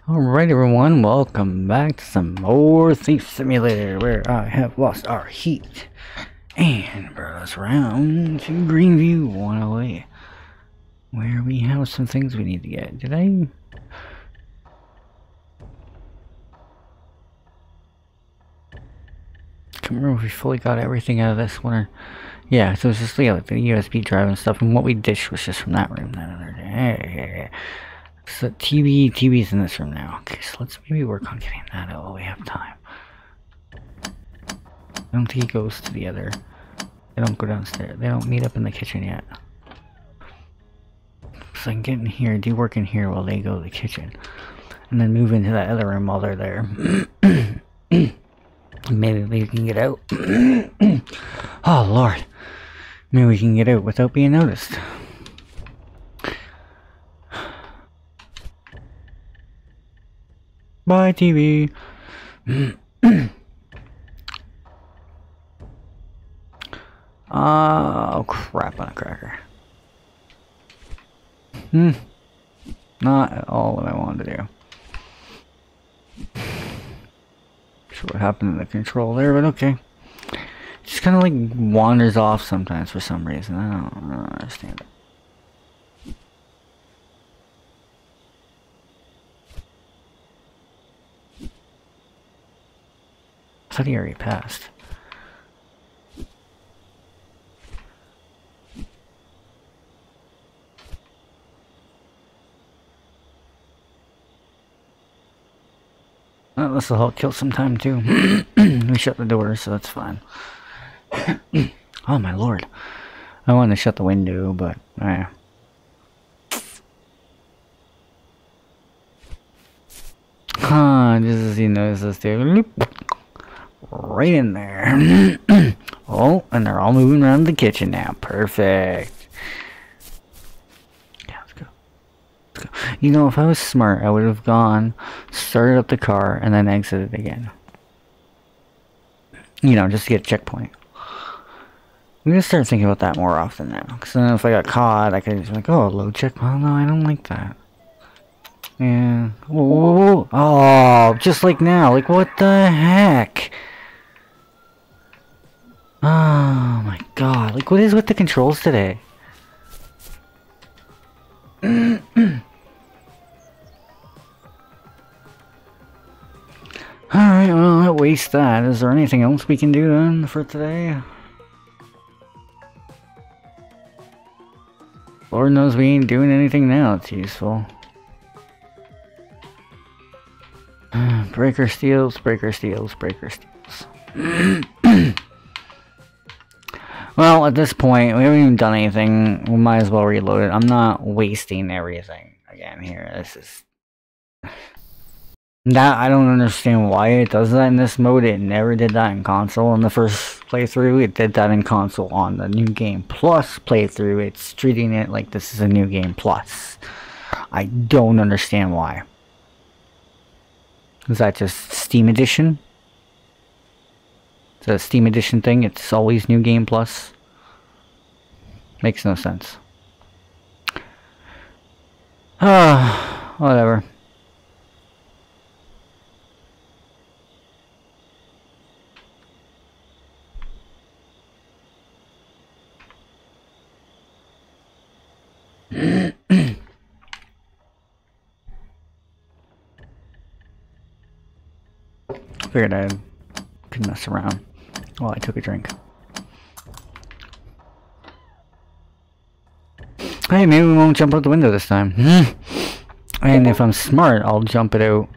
Alright everyone, welcome back to some more Thief Simulator where I have lost our heat and brought us around to Greenview 108 where we have some things we need to get. Did I... can't remember if we fully got everything out of this one or... yeah, so it's just like the USB drive and stuff, and what we dished was just from that room that other day. So TV's in this room now. Okay, so let's maybe work on getting that out while we have time. I don't think he goes to the other... they don't go downstairs. They don't meet up in the kitchen yet. So I can get in here, do work in here while they go to the kitchen. And then move into that other room while they're there. Maybe we can get out. Oh lord. Maybe we can get out without being noticed. Bye, TV. Oh, crap on a cracker. Not at all what I wanted to do. Not sure what happened to the control there, but okay. Just kind of like wanders off sometimes for some reason. I don't understand it. I thought he already passed. Well, this will help kill some time too. We shut the door, so that's fine. Oh my lord. I wanted to shut the window, but... just as you notice this dude. Right in there. Oh, and they're all moving around the kitchen now. Perfect. Yeah, let's go. Let's go. You know, if I was smart, I would have gone, started up the car, and then exited again. You know, just to get a checkpoint. I'm gonna start thinking about that more often now. Because then if I got caught, I could just be like, oh, low checkpoint. No, I don't like that. Yeah. Whoa, whoa, whoa. Oh, just like now. Like, what the heck? Oh my god. Like, what is with the controls today? Alright, well, that wastes that. Is there anything else we can do then for today? Lord knows we ain't doing anything now that's useful. Breaker steals, breaker steals, breaker steals. Well, at this point, we haven't even done anything. We might as well reload it. I'm not wasting everything again here. This is... that, I don't understand why it does that in this mode. It never did that in console in the first playthrough. It did that in console on the New Game Plus playthrough. It's treating it like this is a New Game Plus. I don't understand why. Is that just Steam Edition? It's a Steam Edition thing. It's always New Game Plus. Makes no sense. Whatever. Figured I could mess around while I took a drink. Hey, maybe we won't jump out the window this time. And if I'm smart, I'll jump it out.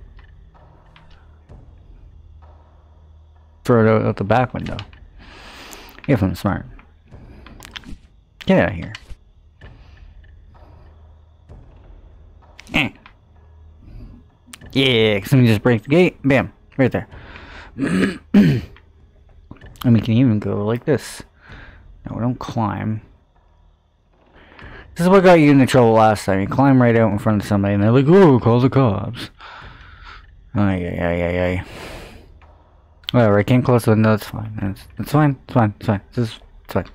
Throw it out the back window. If I'm smart. Get out of here. Yeah, because let me just break the gate. Bam. Right there. And we can even go like this. No, we don't climb. This is what got you into trouble last time. You climb right out in front of somebody and they're like, oh, call the cops. Ay. Whatever, I can't close the window, it's fine. It's fine, it's fine, it's fine. It's fine.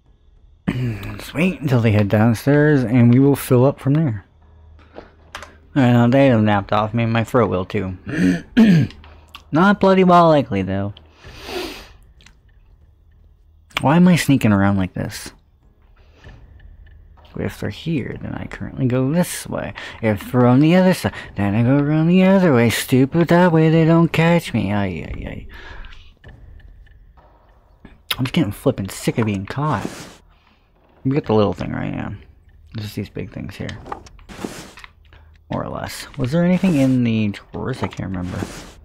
Let's wait until they head downstairs and we will fill up from there. I know, they have napped off me, my throat will too. Not bloody well likely though. Why am I sneaking around like this? If they're here, then I currently go this way. If they're on the other side, then I go around the other way. Stupid, that way they don't catch me. Ay, ay, ay. I'm just getting flippin' sick of being caught. We get the little thing right now. Just these big things here. More or less. Was there anything in the drawers? I can't remember.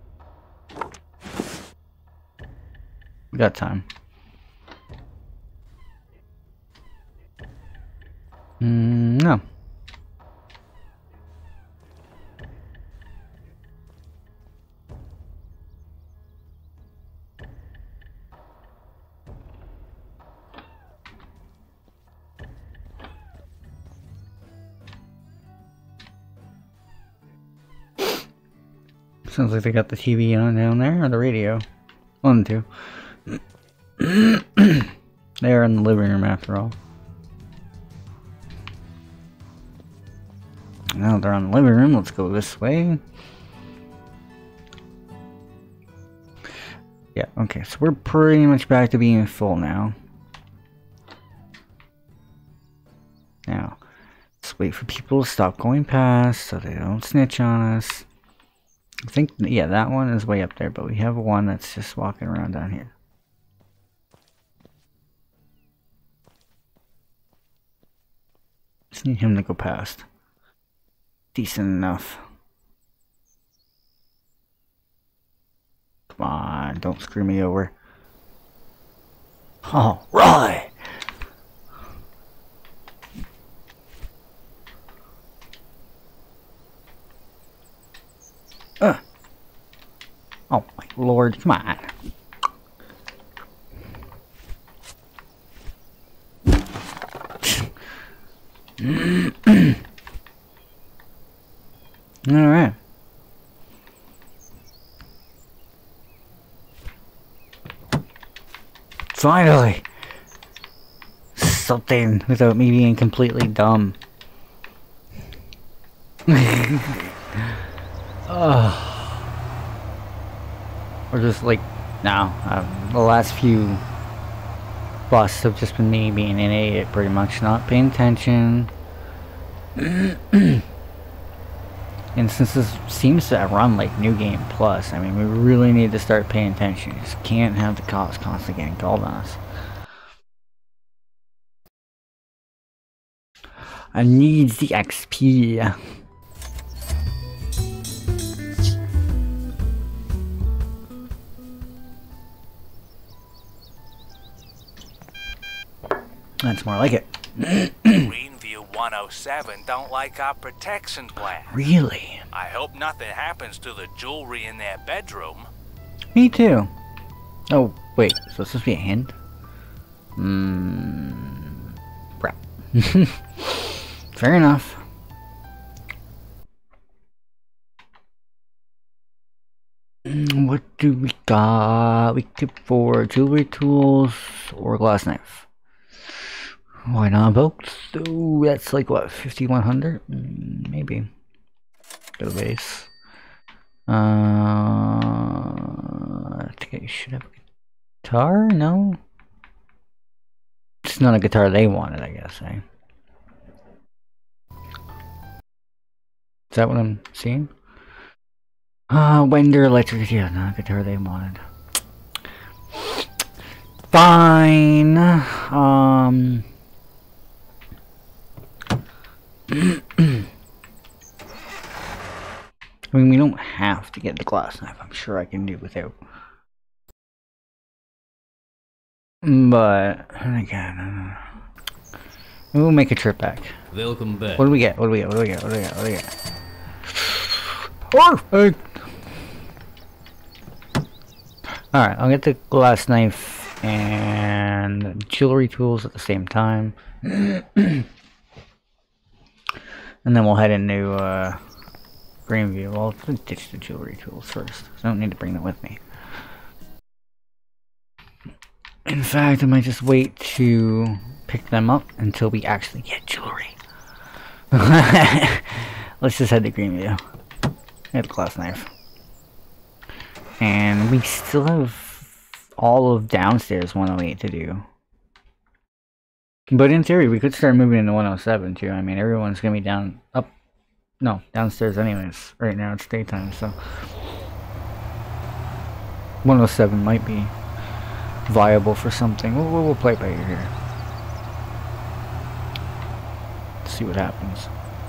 We got time. No. Sounds like they got the TV on down there, or the radio. One and two. They are in the living room after all. Now they're on the living room, let's go this way. Yeah, okay, so we're pretty much back to being full now. Now, let's wait for people to stop going past so they don't snitch on us. I think, yeah, that one is way up there, but we have one that's just walking around down here. Just need him to go past. Decent enough. Come on, don't screw me over. All right. Oh my lord, come on. Alright. Finally! Something without me being completely dumb. Or just like, no. The last few busts have just been me being an idiot, pretty much. Not paying attention. And since this seems to run like New Game Plus, I mean, we really need to start paying attention. You just can't have the cops constantly getting called on us. I need the XP. That's more like it. Greenview 107 don't like our protection plan. Really? I hope nothing happens to the jewelry in their bedroom. Me too. Oh, wait. So this supposed to be a hint? Crap. Fair enough. What do we got? We could for jewelry tools or glass knife. Why not both? So that's like what, 5100? Maybe. Go to base. I think I should have a guitar? No? It's not a guitar they wanted, I guess, eh? Is that what I'm seeing? Wender electric, yeah, not a guitar they wanted. Fine. I mean, we don't have to get the glass knife. I'm sure I can do without. But again, we'll make a trip back. Welcome back. What do we get? What do we get? What do we get? What do we get? What do we get? Perfect. All right, I'll get the glass knife and jewelry tools at the same time. And then we'll head into Greenview. I'll ditch the jewelry tools first, so I don't need to bring them with me. In fact, I might just wait to pick them up until we actually get jewelry. Like let's just head to Greenview. Get the glass knife. And we still have all of downstairs 108 to do. But in theory, we could start moving into 107 too. I mean, everyone's gonna be downstairs anyways. Right now it's daytime, so 107 might be viable for something. We'll play it by ear here. See what happens.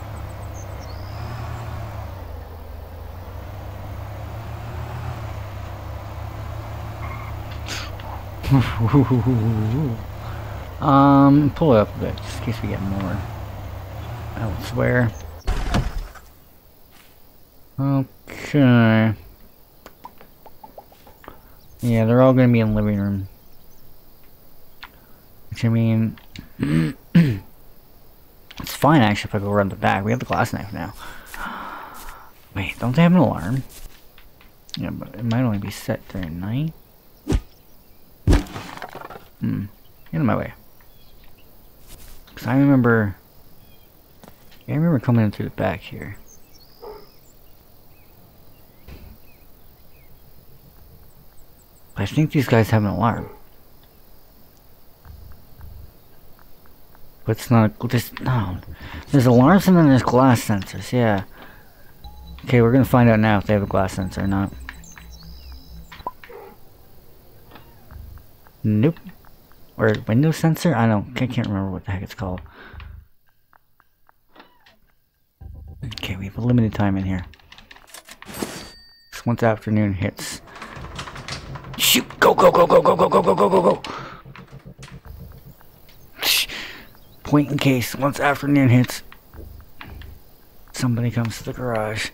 Pull it up a bit just in case we get more elsewhere. Okay. Yeah, they're all gonna be in the living room. Which I mean it's fine actually if I go around the back. We have the glass knife now. Wait, don't they have an alarm? Yeah, but it might only be set during night. Get in my way. Cause I remember coming in through the back here. I think these guys have an alarm. But it's not just no. There's alarms and then there's glass sensors, yeah. Okay, we're gonna find out now if they have a glass sensor or not. Nope. Or window sensor? I can't remember what the heck it's called. Okay, we have a limited time in here. Once afternoon hits. Shoot! Go, go, go, go, go, go, go, go, go, go, go! Point in case, once afternoon hits, somebody comes to the garage.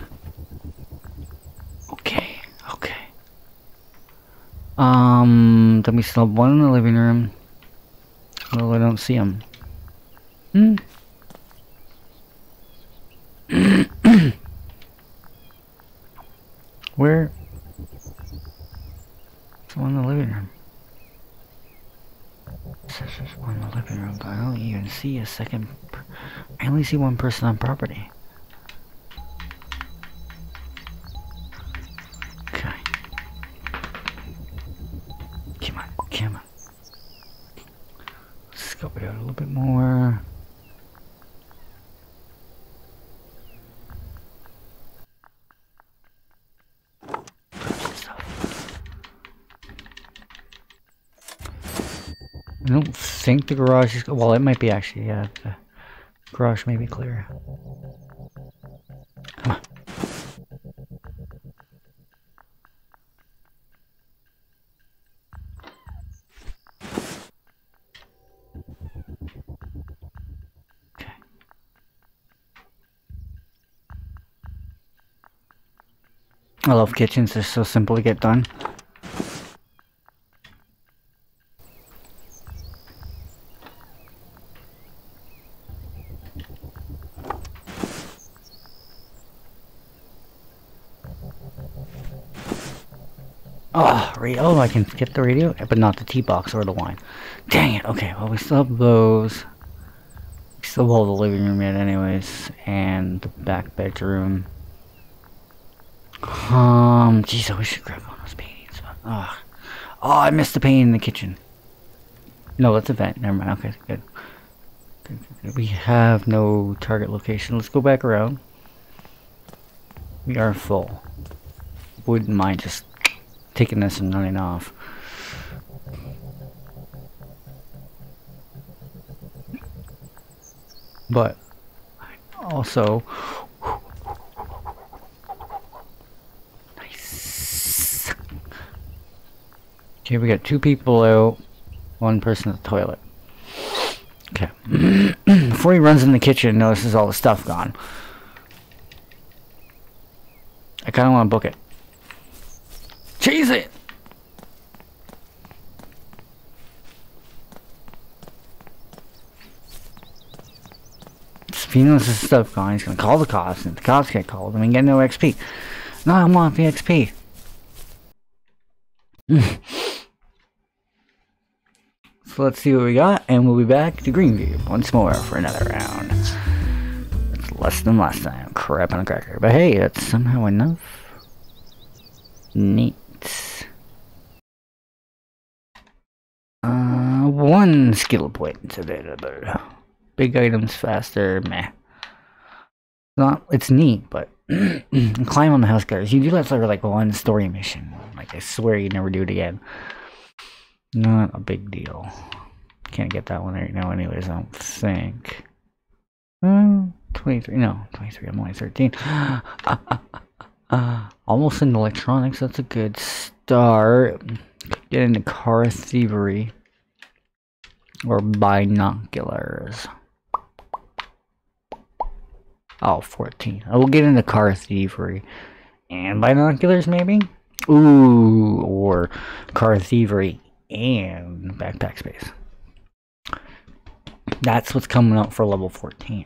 Okay, okay. Then we still have one in the living room. Well, I don't see him. Where? There's one in the living room. There's one in the living room, but I don't even see a second. I only see one person on property. Okay. Come on, come on. Scope it out a little bit more. I don't think the garage is... Well, it might be actually, yeah. The garage may be clear. Come on. Okay. I love kitchens, they're so simple to get done. Oh, I can get the radio, but not the tea box or the wine. Dang it. Okay, well, we still have those. We still hold the living room yet anyways, and the back bedroom. Jeez, I wish I grabbed one of those paintings. Oh, I missed the painting in the kitchen. No, that's a vent. Never mind. Okay, good. We have no target location. Let's go back around. We are full. Wouldn't mind just taking this and running off. But also nice. Okay, we got 2 people out, 1 person at the toilet. Okay. Before he runs in the kitchen and notices all the stuff gone, I kinda wanna book it. Chase it! If he knows this stuff gone, he's gonna call the cops, and if the cops get called, and we get no XP. No, I want the XP. So let's see what we got, and we'll be back to Greenview once more for another round. Let's Less than last time. Crap on a cracker. But hey, that's somehow enough. Neat. One skill point. Big items faster. Meh. It's neat, but climb on the house guards. You do that for like one story mission. Like I swear you never do it again. Not a big deal. Can't get that one right now anyways, I don't think. 23, no, 23, I'm only 13. Almost in electronics, that's a good start. Get into car thievery. Or binoculars. Oh, 14. I will get into car thievery. And binoculars, maybe? Ooh, or car thievery and backpack space. That's what's coming up for level 14.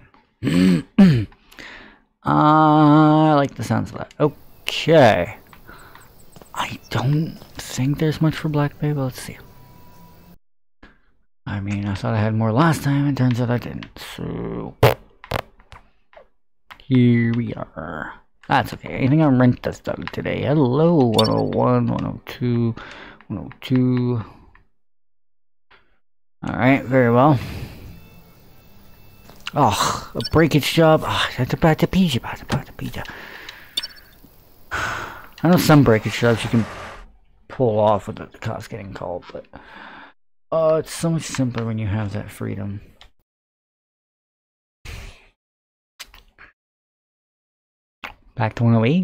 I like the sounds of that. Okay. I don't think there's much for Black Bay, but let's see. I mean, I thought I had more last time, and turns out I didn't. So here we are. That's okay. Anything on rent that's done today? Hello, 101, 102, 102. Alright, very well. Oh, a breakage job. Oh, that's about the pizza. I know some breakage jobs you can pull off without the cops getting called, but it's so much simpler when you have that freedom. Back to 108.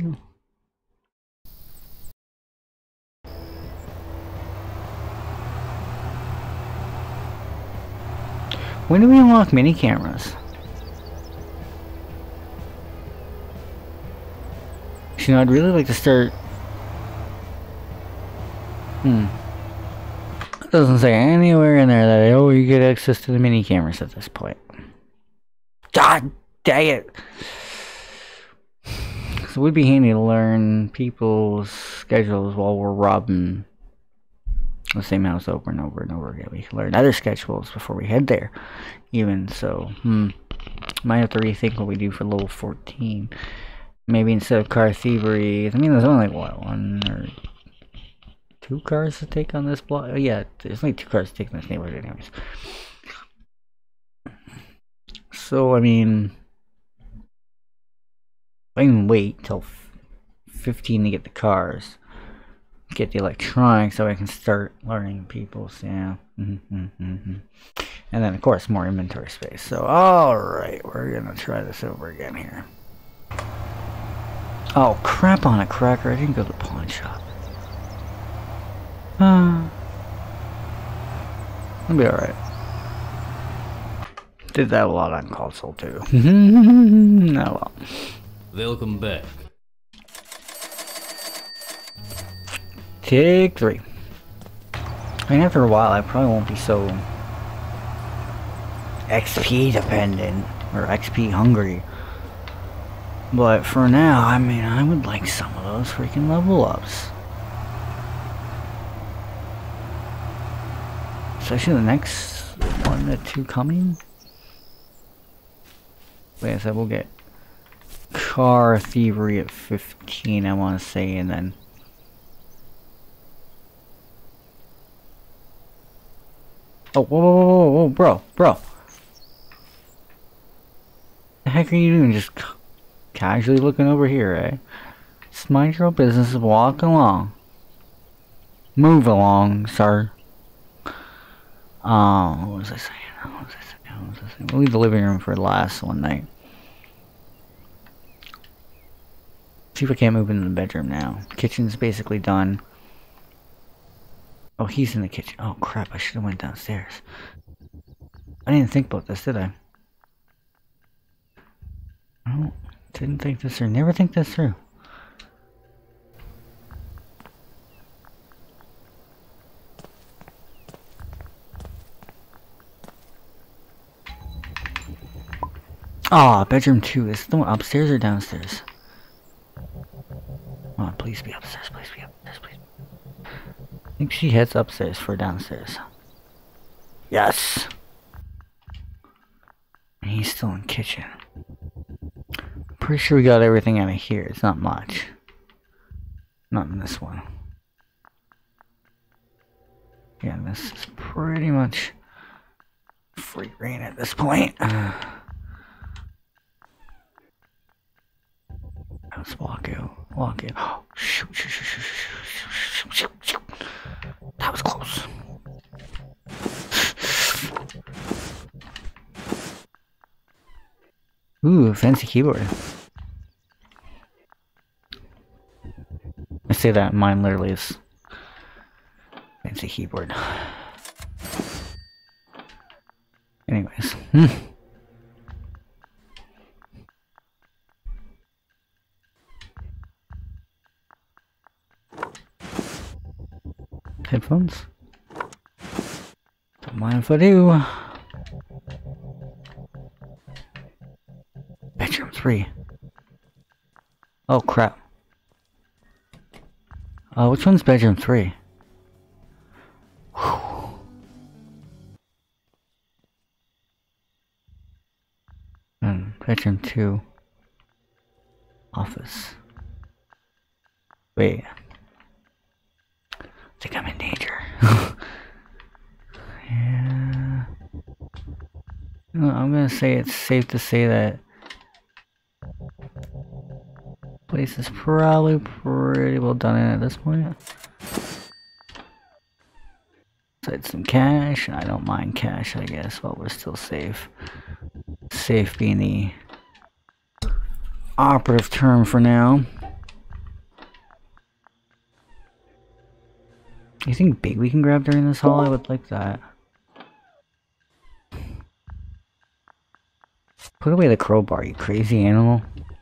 When do we unlock mini cameras? You know, I'd really like to start. It doesn't say anywhere in there that you get access to the mini cameras at this point. God dang it! So it would be handy to learn people's schedules while we're robbing the same house over and over and over again. We can learn other schedules before we head there. Even so, might have to rethink what we do for level 14. Maybe instead of car thievery, I mean, there's only like what, 1 or 2 cars to take on this block. Oh, yeah, there's only 2 cars to take in this neighborhood, anyways. So I mean, I can wait till 15 to get the cars. Get the electronics so I can start learning people's, yeah. And then of course more inventory space. So alright, we're gonna try this over again here. Oh crap on a cracker, I didn't go to the pawn shop. I'll be alright. Did that a lot on console too. Oh well. Welcome back. Take 3. I mean, after a while, I probably won't be so XP dependent or XP hungry. But for now, I mean, I would like some of those freaking level ups. Especially the next 1 to 2 coming. Like I said, we'll get car thievery at 15, I want to say, and then oh, whoa, bro. The heck are you doing? Just casually looking over here, eh? Just mind your own business and walk along. Move along, sir. What was I saying? We'll leave the living room for last one night. See if I can't move into the bedroom now. Kitchen's basically done. Oh, he's in the kitchen. Oh crap, I should have went downstairs. I didn't think about this, did I? Oh, didn't think this through. Never think this through. Ah, bedroom 2. Is the one upstairs or downstairs? Oh, please be upstairs, please be upstairs, please. I think she heads upstairs for downstairs. Yes! And he's still in kitchen. pretty sure we got everything out of here. It's not much. Not in this one. Yeah, this is pretty much free reign at this point. Let's walk out. Walk in. Oh, shoot, shoot, shoot, shoot, shoot, shoot, shoot. That was close. Ooh, fancy keyboard. I say that, mine literally is fancy keyboard. Anyways. Headphones? Don't mind if I do. Bedroom 3. Oh crap. Which one's bedroom 3? Whew. And bedroom 2. Office. Wait. I think I'm in danger. Yeah. No, I'm gonna say it's safe to say that place is probably pretty well done in at this point. Besides some cash, and I don't mind cash, I guess, while we're still safe. Safe being the operative term for now. You think big we can grab during this haul? I would like that. Put away the crowbar, you crazy animal.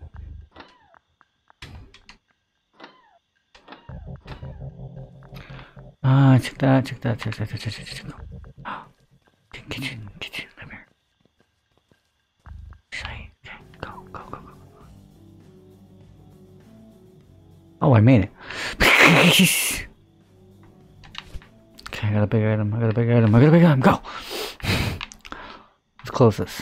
Check that, check that, check that, check that, check that. Oh, kitchen, come here. Shite, okay, go, go, go, go. Oh, I made it. Okay, I got a big item, I got a big item, I got a big item, go! Let's close this.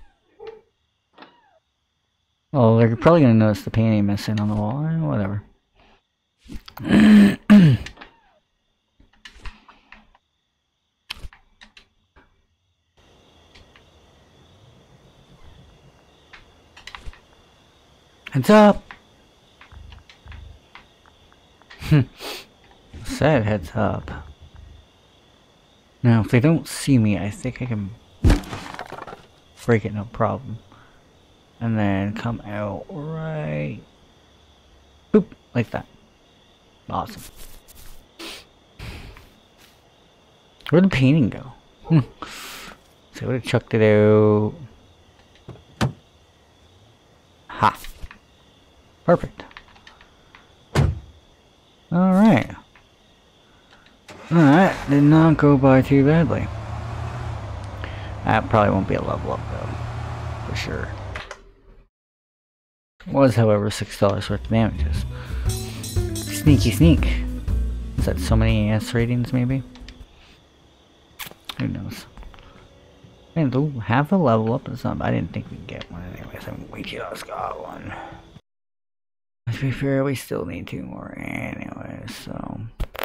Oh, you're probably gonna notice the painting missing on the wall, whatever. Heads up! Said heads up. Now, if they don't see me, I think I can break it no problem. And then come out right... boop! Like that. Awesome. Where'd the painting go? So I would have chucked it out. Ha! Perfect. Alright. Alright, did not go by too badly. That probably won't be a level up though. For sure. Was, however, $6 worth of damages. Sneaky sneak. Is that so many S ratings maybe? Who knows? And do have a level up, it's not, I didn't think we'd get one anyways. I mean, we just got one. To be fair, we still need 2 more anyways, so.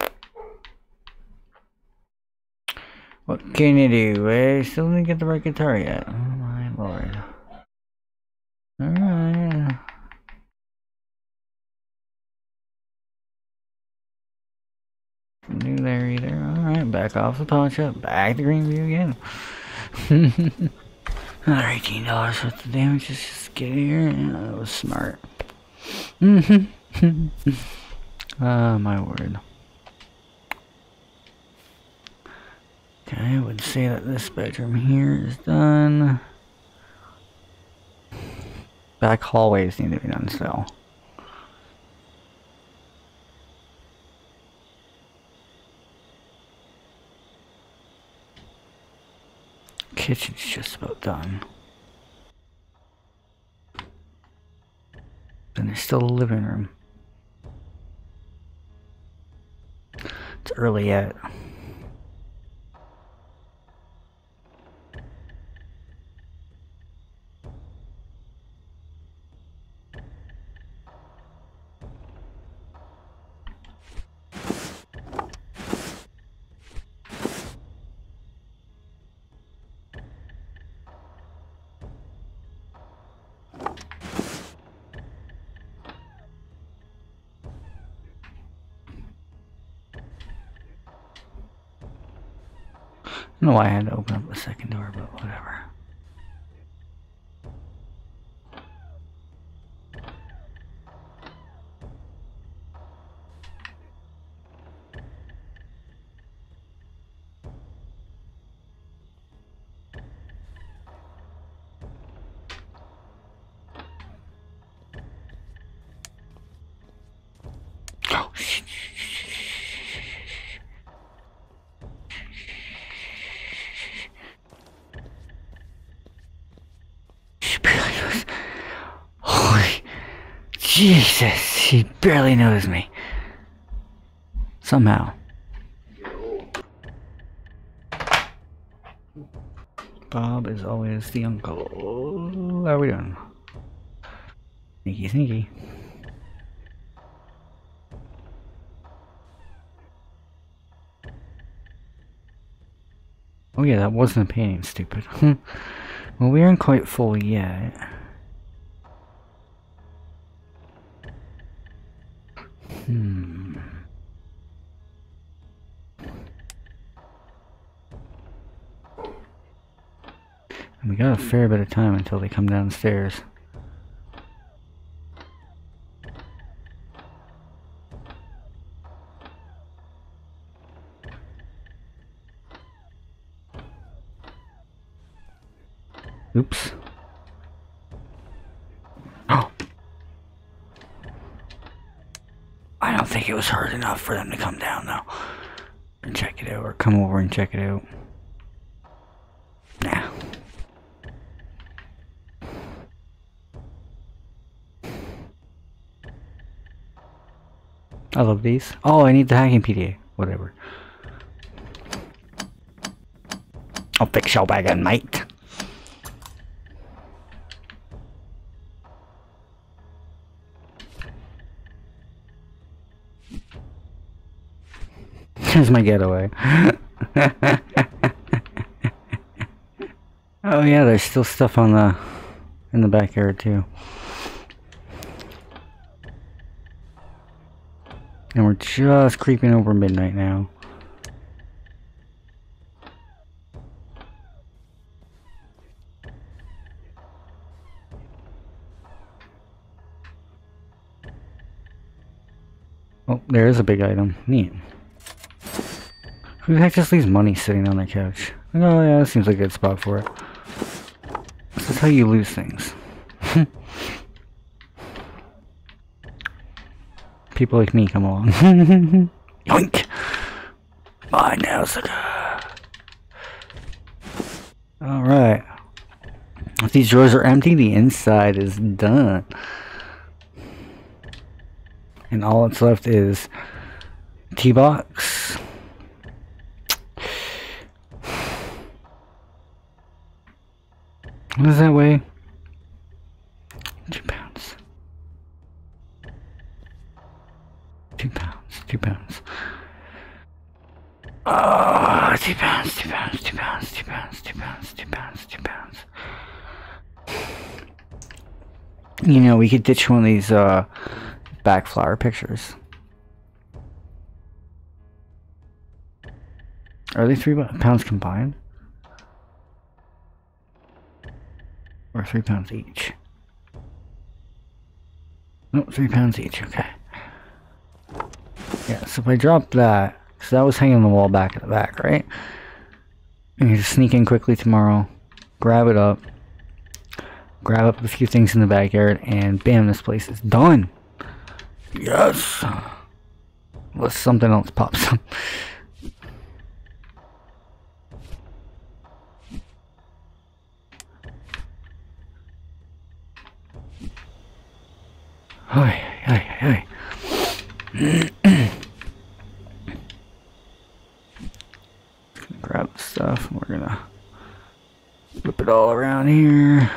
What can you do? I still didn't get the right guitar yet. Oh my lord. Alright. New there either. Alright, back off the pawn shop. Back to Greenview again. Another $18 worth of damage. Just get here. Yeah, that was smart. My word. Okay, I would say that this bedroom here is done. Back hallways need to be done still. Kitchen's just about done. Then there's still a living room. It's early yet. I don't know why I had to open up the second door, but whatever. Oh, shit. She barely knows. Holy Jesus, she barely knows me. Somehow. Bob is always the uncle. How are we doing? Sneaky, sneaky. Oh yeah, that wasn't a painting, stupid. Well, we aren't quite full yet. And we got a fair bit of time until they come downstairs. Oops. Oh! I don't think it was hard enough for them to come down, though. And check it out, or come over and check it out. Nah. I love these. Oh, I need the hacking PDA. Whatever. I'll fix your wagon, mate. Here's my getaway. Oh yeah, there's still stuff on in the backyard too. And we're just creeping over midnight now. Oh, there is a big item. Neat. Who the heck just leaves money sitting on their couch? Oh yeah, that seems like a good spot for it. This is how you lose things. People like me come along. Yoink! My Nausicaa. Alright. If these drawers are empty, the inside is done. And all that's left is T-box. What does that weigh? 2 pounds. 2 pounds. 2 pounds. Oh, 2 pounds. 2 pounds. 2 pounds. 2 pounds. 2 pounds. 2 pounds. 2 pounds. You know, we could ditch one of these back flower pictures. Are they 3 pounds combined? Or 3 pounds each? No, 3 pounds each, okay. Yeah, so if I drop that, because that was hanging on the wall back at the back, right? And you just sneak in quickly tomorrow, grab it up, grab up a few things in the backyard, and bam, this place is done! Yes! Unless something else pops up. Oi, oi, oi. Grab the stuff, and we're gonna whip it all around here.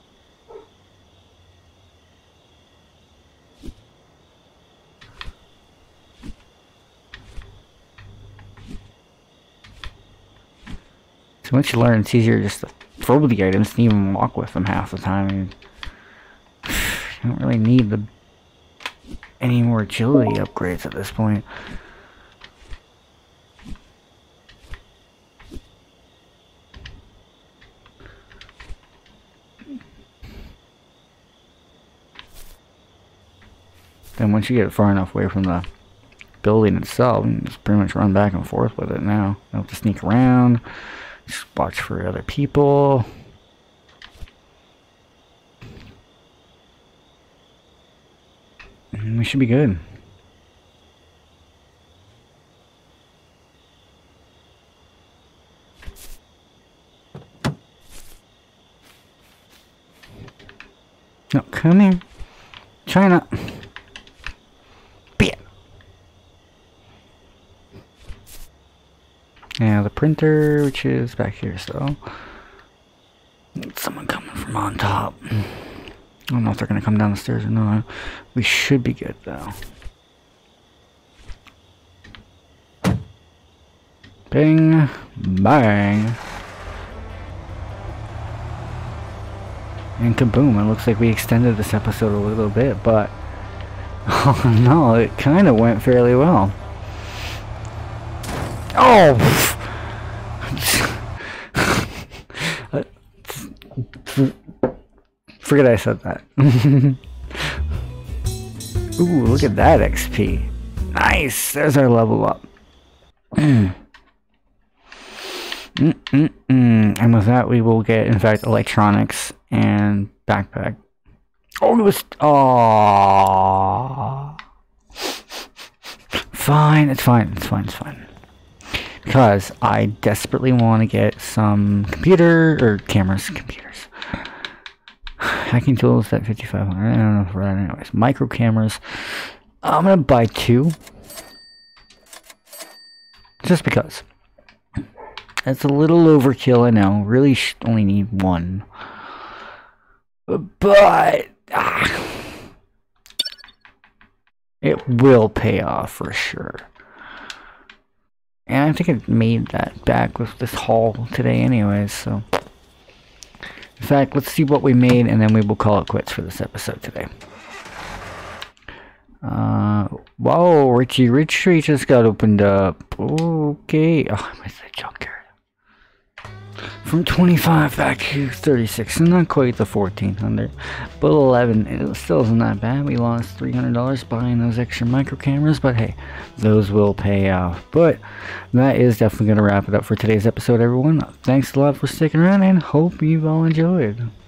So once you learn, it's easier just to throw the items and even walk with them half the time. And you don't really need any more agility upgrades at this point. Then once you get far enough away from the building itself, you can just pretty much run back and forth with it now. You don't have to sneak around. Just watch for other people. And we should be good. No, come here. China. Bam. Now the printer, which is back here still. Someone coming from on top. I don't know if they're going to come down the stairs or not. We should be good though. Bing. Bang. And kaboom, it looks like we extended this episode a little bit, but oh no, it kind of went fairly well. Oh! Forget I said that. Ooh, look at that XP. Nice! There's our level up. And with that, we will get, in fact, electronics and backpack. Oh, it was... Aww. Fine, it's fine, it's fine, it's fine. Because I desperately want to get some computers. Hacking tools at 5,500. I don't know for that anyways. Micro cameras. I'm going to buy 2. Just because. That's a little overkill, I know. Really only need 1. But it will pay off for sure. And I think I made that back with this haul today anyways, so. In fact, let's see what we made and then we will call it quits for this episode today. Whoa, Richie Rich Street just got opened up. Okay. Oh, I missed that junkyard. From 25 back to 36, and not quite the 1400, but 11. It still isn't that bad. We lost $300 buying those extra micro cameras, but hey, those will pay off. But that is definitely going to wrap it up for today's episode, everyone. Thanks a lot for sticking around, and hope you've all enjoyed.